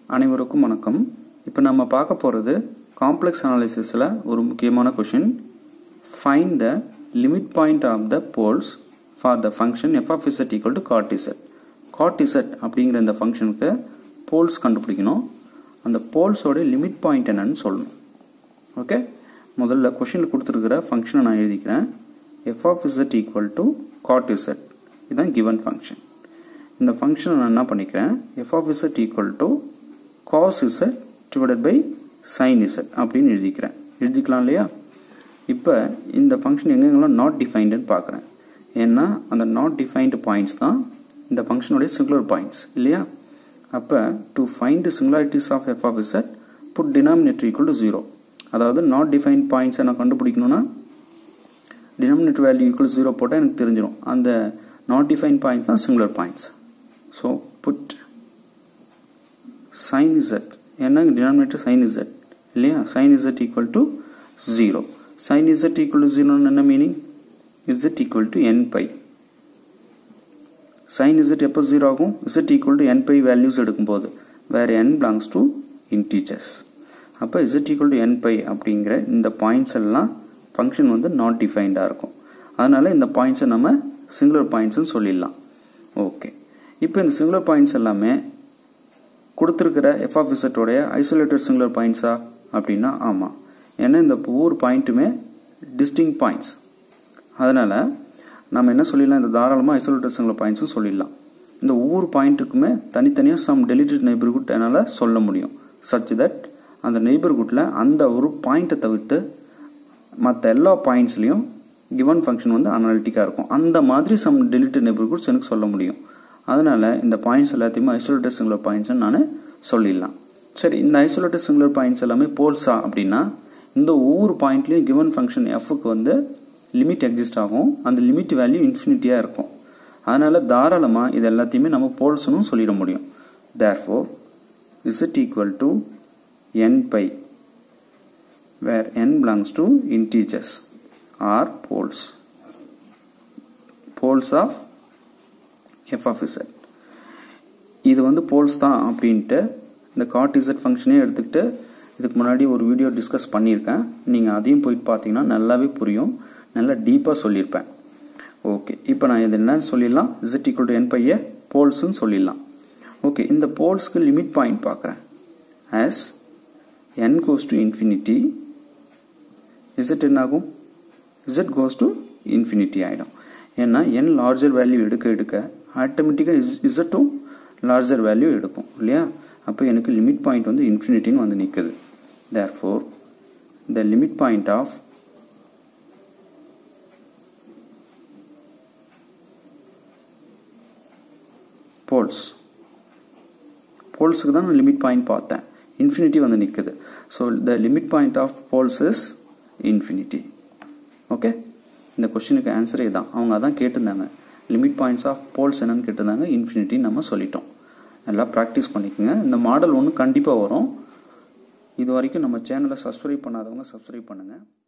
அனைவருக்கும் வணக்கம். இப்போ நம்ம பார்க்க போகிறது காம்ப்ளெக்ஸ் அனாலிசிஸில் ஒரு முக்கியமான question. Find the limit point of the poles for the function f of z equal to cot z. cot z அப்படிங்கிற இந்த ஃபங்க்ஷனுக்கு போல்ஸ் கண்டுபிடிக்கணும். அந்த போல்ஸோட லிமிட் பாயிண்ட் என்னன்னு சொல்லணும். ஓகே, முதல்ல கொஷினில் கொடுத்துருக்கிற ஃபங்க்ஷனை நான் எழுதிக்கிறேன். f of z equal to cot z, இதுதான் கிவன் ஃபங்க்ஷன். இந்த ஃபங்க்ஷனை நான் என்ன பண்ணிக்கிறேன், f of z equal to cos z divided by sin z அப்படின்னு எழுதிக்கலாம் இல்லையா. இப்போ இந்த ஃபங்க்ஷன் எங்கெங்கெல்லாம் நாட் டிஃபைன்டுன்னு பார்க்குறேன். ஏன்னா அந்த நாட் டிஃபைன்டு பாயிண்ட்ஸ் தான் இந்த ஃபங்க்ஷனுடைய சிங்குலர் பாயிண்ட்ஸ் இல்லையா. அப்போ to find singularities of f of z put denominator equal to 0. அதாவது நாட் டிஃபைன்ட் பாயிண்ட்ஸை நான் கண்டுபிடிக்கணும்னா டினாமினேட்டர் வேல்யூ ஈக்குவல் 0 போட்டால் எனக்கு தெரிஞ்சிடும் அந்த நாட் டிஃபைன்ட் பாயிண்ட்ஸ் தான் singular points. So put sin z, என்ன denominator sin z இல்லையா, sin z equal to 0. sin z equal to 0 என்ன meaning, z equal to n pi. sin z எப்போ 0 ஆகும், z equal to n pi values எடுக்கும்போது, where n belongs to integers. அப்போ z equal to n pi அப்படிங்கிற இந்த points எல்லாம் function வந்து not டிஃபைன்டாக இருக்கும். அதனால இந்த பாயிண்ட்ஸை நம்ம சிங்குலர் பாயிண்ட்ஸ்னு சொல்லிடலாம். ஓகே, இப்போ இந்த சிங்குலர் பாயிண்ட்ஸ் எல்லாமே கொடுத்துருக்கிற f of z உடைய ஐசோலேட்டட் சிங்குலர் பாயிண்ட்ஸா அப்படின்னா ஆமாம். ஏன்னா இந்த ஒவ்வொரு பாயிண்ட்டுமே டிஸ்டிங் பாயிண்ட்ஸ். அதனால் நம்ம என்ன சொல்லிடலாம், இந்த தாராளமாக ஐசோலேட்டட் சிங்குலர் பாயிண்ட்ஸும் சொல்லிடலாம். இந்த ஒவ்வொரு பாயிண்ட்டுக்குமே தனித்தனியாக சம் டெலிட்டட் நெய்பர்ஹுட் என்னால் சொல்ல முடியும். சச் தட் அந்த நெய்பர்ஹுட்டில் அந்த ஒரு பாயிண்ட்டை தவிர்த்து மற்ற எல்லா பாயிண்ட்ஸ்லையும் கிவன் ஃபங்க்ஷன் வந்து அனாலிட்டிக்காக இருக்கும். அந்த மாதிரி சம் டெலிட்டட் நெய்பர்ஹுட்ஸ் எனக்கு சொல்ல முடியும். அதனால இந்த பாயிண்ட்ஸ் எல்லாத்தையுமே ஐசோலேட்டட் சிங்குலர் பாயிண்ட்ஸ் நான் சொல்லிடலாம். சரி, இந்த ஐசோலேட்டட் சிங்குலர் பாயிண்ட்ஸ் எல்லாமே போல்ஸா அப்படின்னா இந்த ஒவ்வொரு பாயிண்ட்லயும் கிவன் ஃபங்க்ஷன் எஃப்க்கு வந்து லிமிட் எக்ஸிஸ்ட் ஆகும். அந்த லிமிட் வேல்யூ இன்ஃபினிட்டியா இருக்கும். அதனால தாராளமா இது எல்லாத்தையுமே நம்ம போல்ஸ்னு சொல்லிட முடியும். therefore z equal to n pi where n belongs to integers are poles of f of z. இது வந்து போல்ஸ் தான் அப்படின்ட்டு இந்த cot z ஃபங்க்ஷனே எடுத்துக்கிட்டு இதுக்கு முன்னாடி ஒரு வீடியோ டிஸ்கஸ் பண்ணியிருக்கேன். நீங்கள் அதையும் போயிட்டு பார்த்தீங்கன்னா நல்லாவே புரியும், நல்லா டீப்பாக சொல்லியிருப்பேன். ஓகே, இப்போ நான் இது என்ன சொல்லிடலாம், z equal to n pi போல்ஸ்ன்னு சொல்லிடலாம். ஓகே, இந்த போல்ஸ்க்கு லிமிட் பாயிண்ட் பார்க்குறேன். as n goes to infinity z என்ன ஆகும், z goes to infinity ஆகிடும். ஏன்னா n லார்ஜர் வேல்யூ எடுக்க ஆட்டோமேட்டிக்காக இசட்டும் லார்ஜர் வேல்யூ எடுக்கும் இல்லையா. அப்போ எனக்கு லிமிட் பாயிண்ட் வந்து இன்ஃபினிட்டின்னு வந்து நிற்குது. therefore the limit point of போல்ஸுக்கு தான் நான் லிமிட் பாயிண்ட் பார்த்தேன், இன்ஃபினிட்டி வந்து நிற்குது. So the limit point of poles is infinity. Okay, இந்த கொஸ்டினுக்கு ஆன்சரே தான். அவங்க அதான் கேட்டிருந்தாங்க, லிமிட் பாயிண்ட்ஸ் ஆஃப் போல்ஸ் என்னன்னு கேட்டிருந்தாங்க. இன்ஃபினிட்டி நம்ம சொல்லிட்டோம். நல்லா ப்ராக்டிஸ் பண்ணிக்கோங்க. இந்த மாடல் ஒன்று கண்டிப்பாக வரும். இது வரைக்கும் நம்ம சேனலை சப்ஸ்கிரைப் பண்ணாதவங்க சப்ஸ்கிரைப் பண்ணுங்கள்.